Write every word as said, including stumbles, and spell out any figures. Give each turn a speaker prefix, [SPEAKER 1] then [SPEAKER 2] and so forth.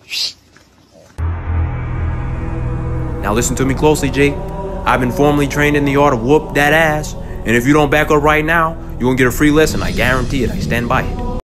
[SPEAKER 1] Now listen to me closely, Jake. I've been formally trained in the art of whoop that ass. And if you don't back up right now, you're gonna get a free lesson. I guarantee it. I stand by it.